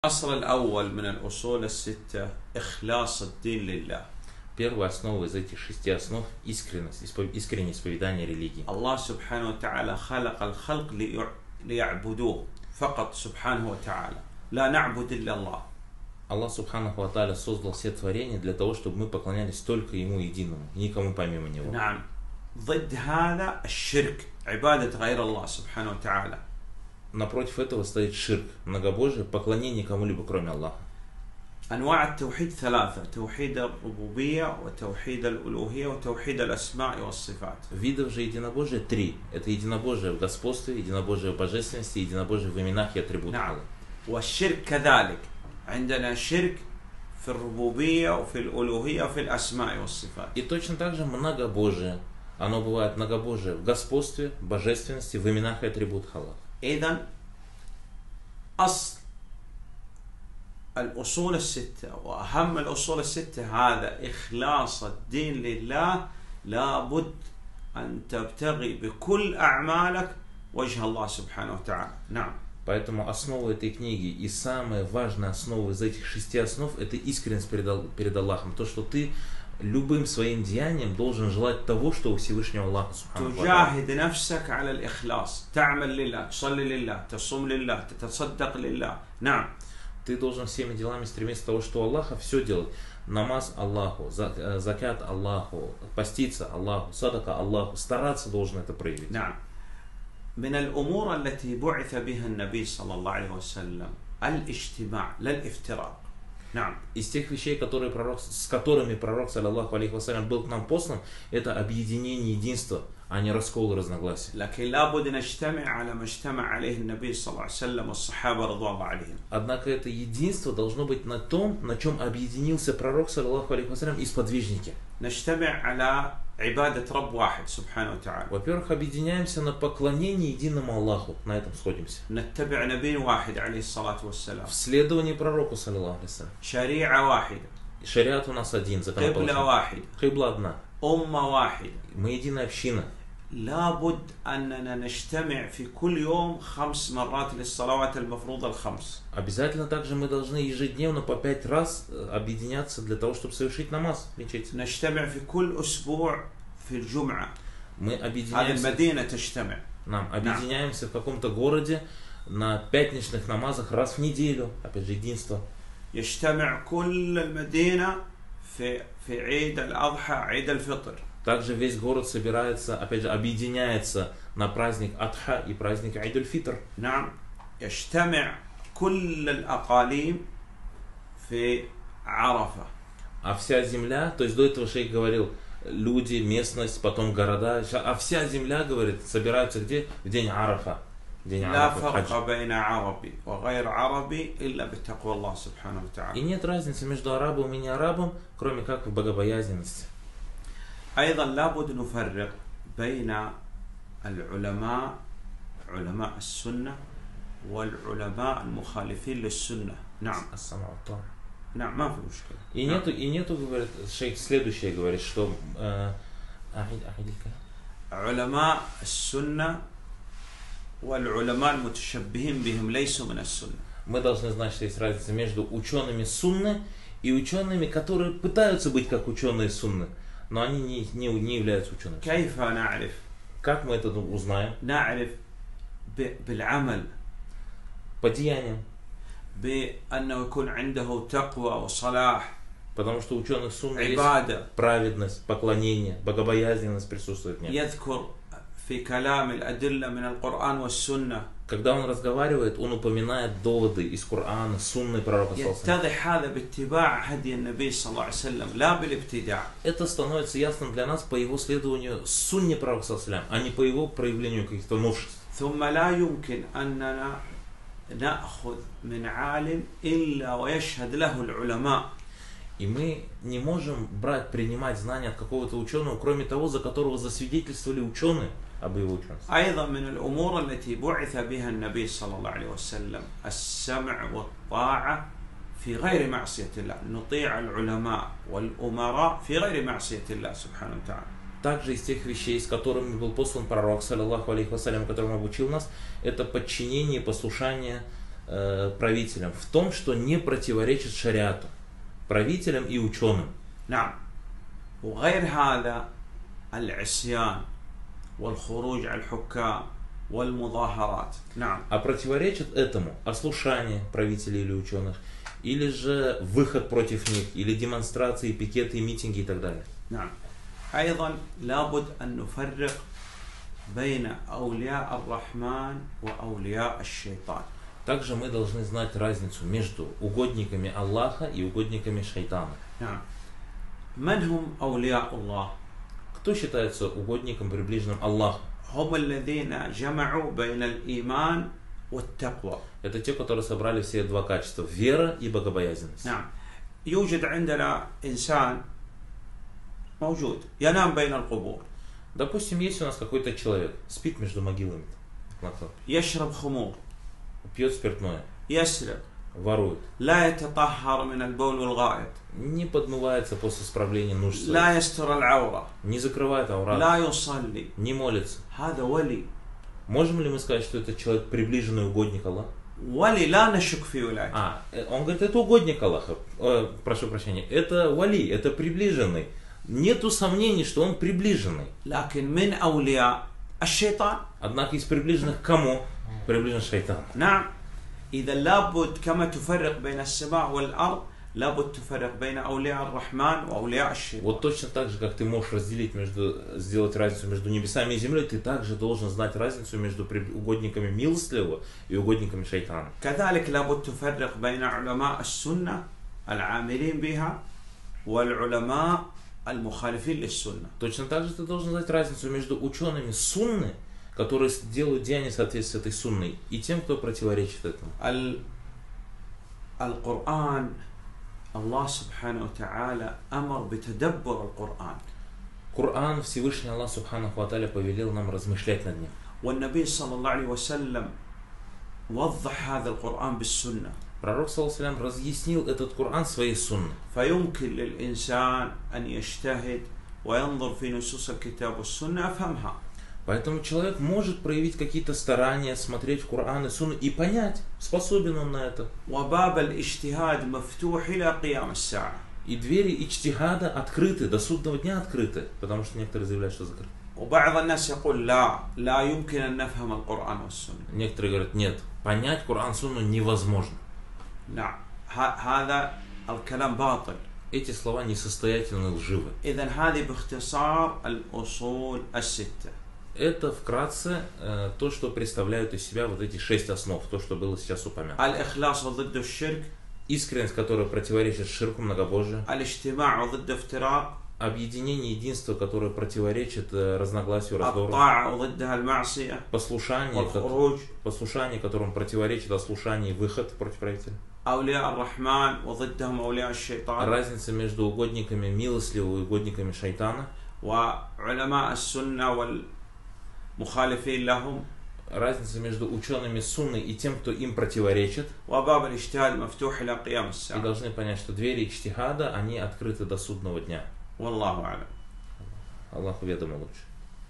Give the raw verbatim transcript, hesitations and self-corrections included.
الأصل الأول من الأصول الستة إخلاص الدين لله. Первая основа из этих шести основ – искренность, искреннее исповедание религии. الله سبحانه وتعالى خلق الخلق ليعبدوه فقط سبحانه وتعالى لا نعبد إلا الله. Аллах Субханаху ва Тааля создал все творения для того, чтобы мы поклонялись только Ему единому, никому помимо Него. نعم. ضد هذا الشرك عبادة غير الله سبحانه وتعالى. Напротив этого стоит ширк, многобожие, поклонение кому-либо кроме Аллаха. أنواع التوحيد ثلاثة: توحيد الربوبية وتوحيد الألوهية وتوحيد الأسماء والصفات. Видов же единобожия три. Это единобожие в господстве, единобожие в божественности, единобожие в именах и атрибутах. نعم. والشرك كذلك. عندنا شرك في الربوبية وفي الألوهية وفي الأسماء والصفات. И точно так же многобожие. Оно бывает многобожие в господстве, божественности, в именах и атрибутах Аллаха. إذن أصل الأصول الستة وأهم الأصول الستة هذا إخلاص الدين لله. لابد أن تبتغي بكل أعمالك وجه الله سبحانه وتعالى. نعم. Поэтому основа этой книги и самая важная основа из этих шести основ – это искренность перед, перед Аллахом. То, что ты любым своим деянием должен желать того, что у Всевышнего Аллаха Субхану ва Тааля. تجاهد نفسك على الإخلاص. تعمل لله، تصلي لله، تصوم لله، تتصدق لله. نعم. Ты должен всеми делами стремиться к тому, что у Аллаха все делать. Намаз Аллаху, закят Аллаху, поститься Аллаху, садака Аллаху. Стараться должен это проявить. نعم. من الأمور التي بعث بها النبي صلى الله عليه وسلم الاجتماع لا الافتراق. نعم. Из тех вещей, которые пророк, с которыми пророк, саллаллаху алейхи вассалям, был к нам послан, это объединение единства, а не раскол и разногласия. لكن لابد نجتمع على ما اجتمع عليه النبي صلى الله عليه وسلم والصحابة رضوان الله عليهم. Однако это единство должно быть на том, на чем объединился пророк, саллаллаху алейхи вассалям, и сподвижники. نجتمع على عبادة رب واحد سبحانه وتعالى. Во-первых, объединяемся на поклонении единому Аллаху, на этом сходимся. نتبع نبي واحد عليه الصلاة والسلام. В следовании пророку, саллаллаху алейхи вассалям. شريعة واحدة. Шариат у нас один, законоположение. قبلة واحدة. Кибла одна. أمة واحدة. Мы единая община. لابد أننا نجتمع في كل يوم خمس مرات للصلوات المفروضة الخمس. Обязательно также мы должны ежедневно по пять раз объединяться для того, чтобы совершить намаз в мечети. نجتمع في كل أسبوع في الجمعة. Мы объединяемся. هذه المدينة تجتمع. Нам объединяемся в каком-то городе на пятничных намазах раз в неделю. Опять же, единство. يجتمع كل المدينة في في عيد الأضحى عيد الفطر. Также весь город собирается, опять же, объединяется на праздник Адха и праздник Айд-уль-Фитр. نعم. يجتمع كل الأقاليم في عرفة. А вся земля, то есть до этого шейх говорил, люди, местность, потом города, а вся земля, говорит, собираются где? В день Арафа. День لا Арафа, хадж. فرق بين عربي وغير عربي إلا بتقوى الله سبحانه И وتعالى. нет разницы между арабом и не арабом, кроме как в богобоязненности. أيضا لابد نفرق بين العلماء علماء السنة والعلماء المخالفين للسنة. نعم. Ас-самау. نعم ما في مشكلة. И нету, и нету, говорит, шейх следующее говорит, что э, علماء السنة والعلماء المتشبهين بهم ليسوا من السنة. Мы должны знать, что есть разница между учеными сунны и учеными, которые пытаются быть как ученые сунны, но они не, не, не являются учеными. كيف نعرف؟ Как мы это узнаем? نعرف بالعمل. По деяниям. بأنه يكون عنده تقوى وصلاح. Потому что ученых сунны есть праведность, поклонение, богобоязненность присутствует в нем. يذكر في كلام الأدلة من القرآن والسنة. Когда он разговаривает, он упоминает доводы из Корана, сунны пророка. يتضح هذا باتباع هدي النبي صلى الله عليه وسلم لا بالابتداع. Это становится ясным для нас по его следованию сунне пророка, а не по его проявлению каких-то новшеств. ثم لا يمكن أننا نأخذ من عالم إلا ويشهد له العلماء. И мы не можем брать, принимать знания от какого-то ученого, кроме того, за которого засвидетельствовали ученые об его учености. أيضا من الأمور التي بعث بها النبي صلى الله عليه وسلم السمع والطاعة في غير معصية الله. نطيع العلماء والأمراء في غير معصية الله سبحانه وتعالى. Также из тех вещей, с которыми был послан пророк, саллаллаху алейхи вассалям, которым обучил нас, это подчинение и послушание э, правителям в том, что не противоречит шариату, правителям и ученым. نعم. وغير هذا العصيان والخروج على الحكام والمظاهرات. نعم. А противоречит этому ослушание правителей или ученых, или же выход против них, или демонстрации, пикеты, митинги и так далее. نعم. أيضا لابد أن نفرق بين أولياء الرحمن وأولياء الشيطان. Также мы должны знать разницу между угодниками Аллаха и угодниками шайтана. نعم. من هم أولياء الله؟ Кто считается угодником, приближенным Аллаху? هم الذين جمعوا بين الإيمان والتقوى. Это те, которые собрали все два качества: вера и богобоязненность. نعم. يوجد عندنا إنسان موجود ينام بين القبور. Допустим, есть у нас какой-то человек, спит между могилами, يشرب خمور. пьет спиртное, يسرق. ворует, لا يتطهر من البول والغائط. не подмывается после справления нужд своих, لا يستر العورة. не закрывает аурат, لا يصلي. не молится. هذا ولي. Можем ли мы сказать, что это человек приближенный угодник Аллаха? ولي لا نشك في ولايته. А, он говорит, это угодник Аллаха. Э, прошу прощения, это вали, это приближенный. Нету сомнений, что он приближенный. لكن من أولياء الشيطان. Однако из приближенных к кому? Приближен шайтан. نعم. إذا لابد كما تفرق بين السماء والأرض لابد تفرق بين أولياء الرحمن وأولياء الشيطان. Вот точно так же, как ты можешь разделить между, сделать разницу между небесами и землей, ты также должен знать разницу между угодниками милостливого и угодниками шайтана. كذلك لابد تفرق بين علماء السنة العاملين بها والعلماء المخالفين للسنة. Точно так же ты должен знать разницу между учеными сунны, которые делают деяния в соответствии с этой сунной, и тем, кто противоречит этому. القرآن الله سبحانه وتعالى أمر بتدبر القرآن. Коран Всевышний Аллах Субханаху ва Тааля повелел нам размышлять над ним. والنبي صلى الله عليه وسلم وضح هذا القرآن بالسنة. Пророк саллаллаху алейхи ва саллям разъяснил этот Коран своей сунной. فيمكن للإنسان أن يجتهد وينظر في نصوص الكتاب والسنة أفهمها. Поэтому человек может проявить какие-то старания, смотреть в Коран и Сунну и понять, способен он на это. وباب الاجتهاد مفتوح إلى قيام الساعة. И двери ичтихада открыты, до судного дня открыты, потому что некоторые заявляют, что закрыты. وبعض الناس يقول لا لا يمكن أن نفهم القرآن والسنة. Некоторые говорят, нет, понять Коран и Сунну невозможно. نعم هذا الكلام باطل. Эти слова несостоятельны, лживы. إذن هذه باختصار الأصول الستة. Это вкратце э, то, что представляют из себя вот эти шесть основ, то, что было сейчас упомянуто. الإخلاص ضد الشرك. Искренность, которая противоречит ширку, многобожию. الاجتماع ضد افتراق. Объединение, единство, которое противоречит э, разногласию, раздору. الطاعة ضدها المعصية. Послушание, والخروج. послушание, которому противоречит ослушание и выход против правителя. أولياء الرحمن وضدهم أولياء الشيطان. Разница между угодниками милостливого и угодниками шайтана. وعلماء السنة والمخالفين لهم. Разница между учеными сунны и тем, кто им противоречит. وباب الاجتهاد مفتوح إلى قيام الساعة. И должны понять, что двери ичтихада, они открыты до судного дня. والله أعلم. Аллаху ведомо лучше.